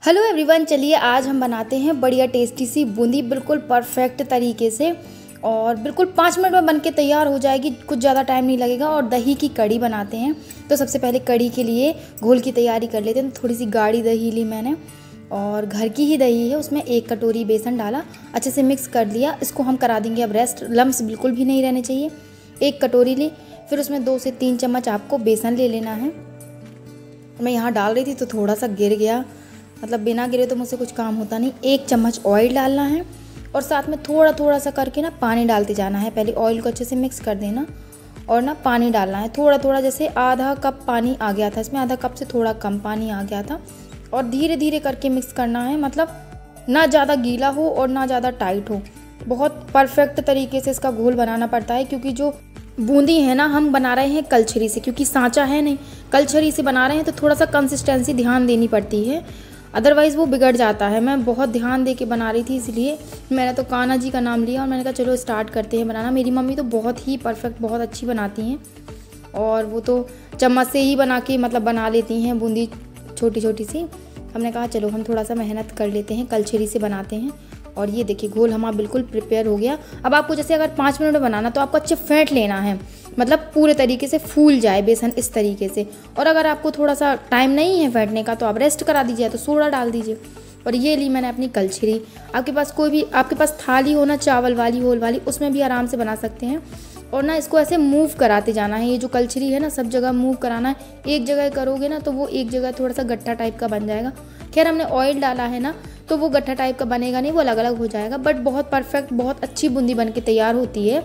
Hello everyone, चलिए आज हम बनाते हैं बढ़िया टेस्टी सी बूंदी बिल्कुल परफेक्ट तरीके से और बिल्कुल 5 मिनट में बन के तैयार हो जाएगी। कुछ ज़्यादा टाइम नहीं लगेगा। और दही की कड़ी बनाते हैं। तो सबसे पहले कड़ी के लिए घोल की तैयारी कर लेते हैं। थोड़ी सी गाढ़ी दही ली मैंने और घर की ही दही है। उसमें 1 कटोरी बेसन डाला, अच्छे से मिक्स कर लिया। इसको हम करा देंगे अब रेस्ट। लम्स बिल्कुल भी नहीं रहने चाहिए। 1 कटोरी ली, फिर उसमें 2 से 3 चम्मच आपको बेसन ले लेना है। मैं यहाँ डाल रही थी तो थोड़ा सा गिर गया, मतलब बिना गिरे तो मुझसे कुछ काम होता नहीं। 1 चम्मच ऑयल डालना है और साथ में थोड़ा थोड़ा सा करके ना पानी डालते जाना है। पहले ऑयल को अच्छे से मिक्स कर देना और ना पानी डालना है थोड़ा थोड़ा। जैसे आधा कप पानी आ गया था, इसमें आधा कप से थोड़ा कम पानी आ गया था। और धीरे धीरे करके मिक्स करना है, मतलब ना ज़्यादा गीला हो और ना ज़्यादा टाइट हो। बहुत परफेक्ट तरीके से इसका घोल बनाना पड़ता है, क्योंकि जो बूंदी है ना हम बना रहे हैं कलछरी से, क्योंकि सांचा है नहीं, कलछरी से बना रहे हैं तो थोड़ा सा कंसिस्टेंसी ध्यान देनी पड़ती है, अदरवाइज़ वो बिगड़ जाता है। मैं बहुत ध्यान दे के बना रही थी, इसलिए मैंने तो कान्हा जी का नाम लिया और मैंने कहा चलो स्टार्ट करते हैं बनाना। मेरी मम्मी तो बहुत ही परफेक्ट, बहुत अच्छी बनाती हैं और वो तो चम्मच से ही बना के मतलब बना लेती हैं बूंदी छोटी छोटी सी। हमने कहा चलो हम थोड़ा सा मेहनत कर लेते हैं, कलछरी से बनाते हैं। और ये देखिए घोल हमारा बिल्कुल प्रिपेयर हो गया। अब आपको जैसे अगर 5 मिनट में बनाना तो आपको अच्छे फेंट लेना है, मतलब पूरे तरीके से फूल जाए बेसन इस तरीके से। और अगर आपको थोड़ा सा टाइम नहीं है फेंटने का तो आप रेस्ट करा दीजिए, तो सोडा डाल दीजिए। और ये ली मैंने अपनी कलछरी। आपके पास कोई भी आपके पास थाली हो ना, चावल वाली होल वाली, उसमें भी आराम से बना सकते हैं। और ना इसको ऐसे मूव कराते जाना है। ये जो कलछरी है ना सब जगह मूव कराना है। एक जगह करोगे ना तो वो एक जगह थोड़ा सा गट्ठा टाइप का बन जाएगा। खैर हमने ऑयल डाला है ना तो वो गट्ठा टाइप का बनेगा नहीं, वो अलग अलग हो जाएगा। बट बहुत परफेक्ट, बहुत अच्छी बूंदी बन के तैयार होती है।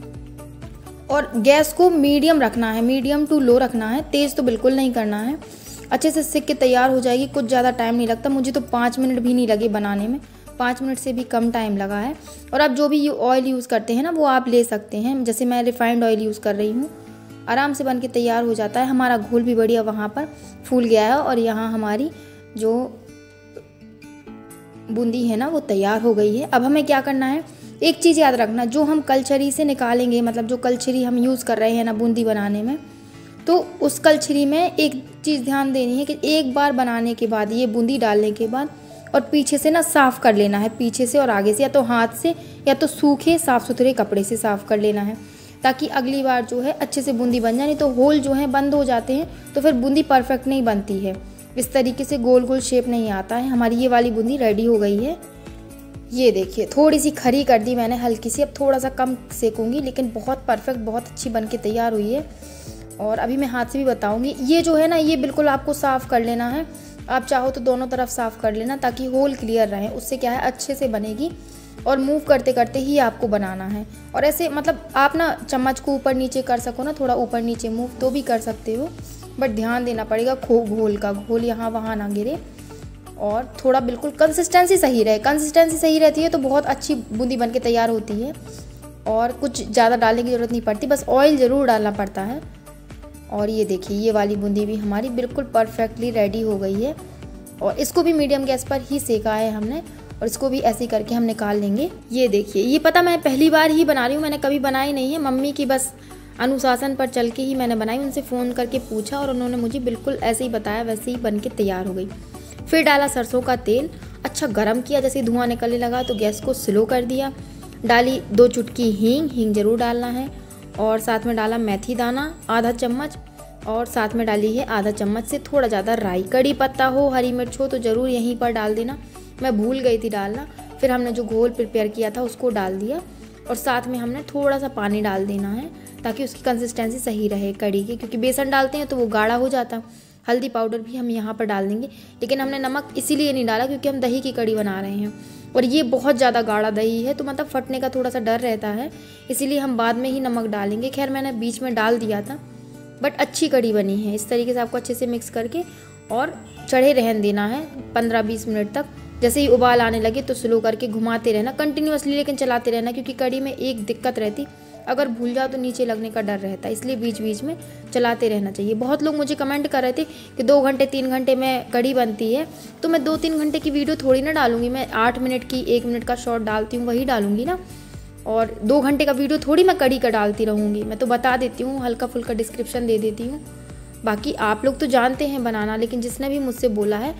और गैस को मीडियम रखना है, मीडियम टू लो रखना है, तेज़ तो बिल्कुल नहीं करना है। अच्छे से सिक के तैयार हो जाएगी। कुछ ज़्यादा टाइम नहीं लगता, मुझे तो 5 मिनट भी नहीं लगे बनाने में, 5 मिनट से भी कम टाइम लगा है। और आप जो भी ऑयल यूज़ करते हैं ना वो आप ले सकते हैं। जैसे मैं रिफाइंड ऑयल यूज़ कर रही हूँ। आराम से बन के तैयार हो जाता है। हमारा घोल भी बढ़िया वहाँ पर फूल गया है और यहाँ हमारी जो बूंदी है ना वो तैयार हो गई है। अब हमें क्या करना है, एक चीज़ याद रखना, जो हम कलछरी से निकालेंगे, मतलब जो कलछरी हम यूज़ कर रहे हैं ना बूंदी बनाने में, तो उस कलछरी में एक चीज़ ध्यान देनी है कि एक बार बनाने के बाद, ये बूंदी डालने के बाद और पीछे से ना साफ़ कर लेना है, पीछे से और आगे से, या तो हाथ से या तो सूखे साफ़ सुथरे कपड़े से साफ़ कर लेना है, ताकि अगली बार जो है अच्छे से बूंदी बन जाए। नहीं तो होल जो है बंद हो जाते हैं तो फिर बूंदी परफेक्ट नहीं बनती है। इस तरीके से गोल गोल शेप नहीं आता है। हमारी ये वाली बूंदी रेडी हो गई है। ये देखिए थोड़ी सी खरी कर दी मैंने हल्की सी, अब थोड़ा सा कम सेकूंगी, लेकिन बहुत परफेक्ट, बहुत अच्छी बन के तैयार हुई है। और अभी मैं हाथ से भी बताऊंगी। ये जो है ना ये बिल्कुल आपको साफ़ कर लेना है। आप चाहो तो दोनों तरफ साफ़ कर लेना ताकि होल क्लियर रहे, उससे क्या है अच्छे से बनेगी। और मूव करते करते ही आपको बनाना है। और ऐसे मतलब आप ना चम्मच को ऊपर नीचे कर सको ना, थोड़ा ऊपर नीचे मूव तो भी कर सकते हो, बट ध्यान देना पड़ेगा घोल का, घोल यहाँ वहाँ ना गिरे। और थोड़ा बिल्कुल कंसिस्टेंसी सही रहे, कंसिस्टेंसी सही रहती है तो बहुत अच्छी बूंदी बन के तैयार होती है। और कुछ ज़्यादा डालने की ज़रूरत नहीं पड़ती, बस ऑयल ज़रूर डालना पड़ता है। और ये देखिए ये वाली बूंदी भी हमारी बिल्कुल परफेक्टली रेडी हो गई है। और इसको भी मीडियम गैस पर ही सेका है हमने, और इसको भी ऐसे करके हम निकाल लेंगे। ये देखिए, ये पता मैं पहली बार ही बना रही हूँ, मैंने कभी बनाई नहीं है। मम्मी की बस अनुशासन पर चल के ही मैंने बनाई। उनसे फ़ोन करके पूछा और उन्होंने मुझे बिल्कुल ऐसे ही बताया, वैसे ही बन के तैयार हो गई। फिर डाला सरसों का तेल, अच्छा गरम किया। जैसे धुआं निकलने लगा तो गैस को स्लो कर दिया। डाली 2 चुटकी हींग ज़रूर डालना है। और साथ में डाला मेथी दाना आधा चम्मच, और साथ में डाली है आधा चम्मच से थोड़ा ज़्यादा राई। कड़ी पत्ता हो, हरी मिर्च हो तो ज़रूर यहीं पर डाल देना, मैं भूल गई थी डालना। फिर हमने जो घोल प्रिपेयर किया था उसको डाल दिया और साथ में हमने थोड़ा सा पानी डाल देना है ताकि उसकी कंसिस्टेंसी सही रहे कड़ी की, क्योंकि बेसन डालते हैं तो वो गाढ़ा हो जाता। हल्दी पाउडर भी हम यहाँ पर डाल देंगे, लेकिन हमने नमक इसीलिए नहीं डाला क्योंकि हम दही की कड़ी बना रहे हैं और ये बहुत ज़्यादा गाढ़ा दही है तो मतलब फटने का थोड़ा सा डर रहता है, इसीलिए हम बाद में ही नमक डालेंगे। खैर मैंने बीच में डाल दिया था, बट अच्छी कड़ी बनी है। इस तरीके से आपको अच्छे से मिक्स करके और चढ़े रहने देना है 15-20 मिनट तक। जैसे ही उबाल आने लगे तो स्लो करके घुमाते रहना कंटिन्यूअसली, लेकिन चलाते रहना, क्योंकि कड़ी में एक दिक्कत रहती, अगर भूल जाओ तो नीचे लगने का डर रहता है, इसलिए बीच बीच में चलाते रहना चाहिए। बहुत लोग मुझे कमेंट कर रहे थे कि 2 घंटे 3 घंटे में कड़ी बनती है, तो मैं 2-3 घंटे की वीडियो थोड़ी ना डालूंगी, मैं 8 मिनट की 1 मिनट का शॉर्ट डालती हूँ वही डालूंगी ना। और 2 घंटे का वीडियो थोड़ी मैं कड़ी का डालती रहूँगी। मैं तो बता देती हूँ, हल्का फुल्का डिस्क्रिप्शन दे देती हूँ। बाकी आप लोग तो जानते हैं बनाना, लेकिन जिसने भी मुझसे बोला है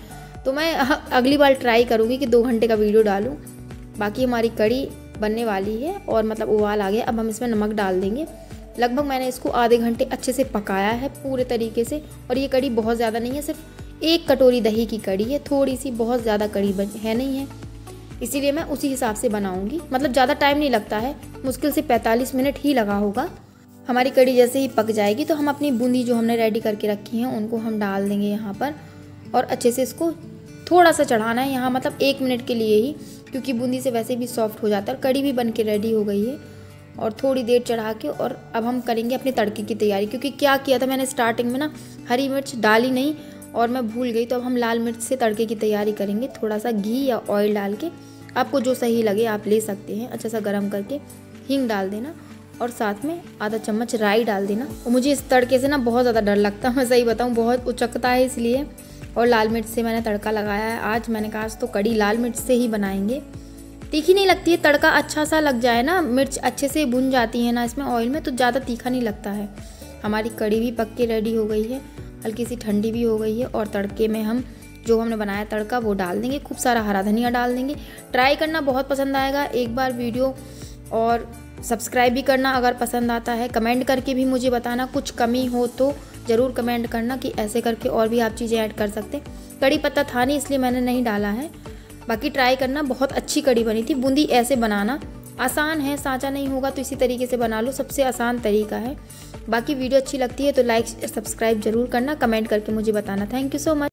तो मैं अगली बार ट्राई करूँगी कि 2 घंटे का वीडियो डालूँ। बाकी हमारी कड़ी बनने वाली है और मतलब उबाल आ गया। अब हम इसमें नमक डाल देंगे। लगभग मैंने इसको आधे घंटे अच्छे से पकाया है पूरे तरीके से। और ये कड़ी बहुत ज़्यादा नहीं है, सिर्फ 1 कटोरी दही की कड़ी है, थोड़ी सी, बहुत ज़्यादा कड़ी है नहीं है, इसीलिए मैं उसी हिसाब से बनाऊंगी। मतलब ज़्यादा टाइम नहीं लगता है, मुश्किल से 45 मिनट ही लगा होगा। हमारी कड़ी जैसे ही पक जाएगी तो हम अपनी बूंदी जो हमने रेडी करके रखी हैं उनको हम डाल देंगे यहाँ पर और अच्छे से इसको थोड़ा सा चढ़ाना है यहाँ, मतलब 1 मिनट के लिए ही, क्योंकि बूंदी से वैसे भी सॉफ्ट हो जाता है। कड़ी भी बन के रेडी हो गई है और थोड़ी देर चढ़ा के और अब हम करेंगे अपने तड़के की तैयारी। क्योंकि क्या किया था मैंने स्टार्टिंग में ना, हरी मिर्च डाली नहीं और मैं भूल गई, तो अब हम लाल मिर्च से तड़के की तैयारी करेंगे। थोड़ा सा घी या ऑयल डाल के, आपको जो सही लगे आप ले सकते हैं। अच्छा सा गर्म करके हींग डाल देना और साथ में आधा चम्मच राई डाल देना। और मुझे इस तड़के से ना बहुत ज़्यादा डर लगता है, मैं सही बताऊँ, बहुत उचकता है इसलिए। और लाल मिर्च से मैंने तड़का लगाया है आज। मैंने कहा आज तो कड़ी लाल मिर्च से ही बनाएंगे, तीखी नहीं लगती है। तड़का अच्छा सा लग जाए ना, मिर्च अच्छे से भुन जाती है ना इसमें ऑयल में, तो ज़्यादा तीखा नहीं लगता है। हमारी कड़ी भी पक के रेडी हो गई है, हल्की सी ठंडी भी हो गई है। और तड़के में हम जो हमने बनाया तड़का वो डाल देंगे, खूब सारा हरा धनिया डाल देंगे। ट्राई करना, बहुत पसंद आएगा एक बार वीडियो, और सब्सक्राइब भी करना अगर पसंद आता है। कमेंट करके भी मुझे बताना, कुछ कमी हो तो ज़रूर कमेंट करना कि ऐसे करके और भी आप चीज़ें ऐड कर सकते। कड़ी पत्ता था नहीं इसलिए मैंने नहीं डाला है। बाकी ट्राई करना, बहुत अच्छी कड़ी बनी थी। बूंदी ऐसे बनाना आसान है, सांचा नहीं होगा तो इसी तरीके से बना लो, सबसे आसान तरीका है। बाकी वीडियो अच्छी लगती है तो लाइक सब्सक्राइब जरूर करना, कमेंट करके मुझे बताना। Thank you so much.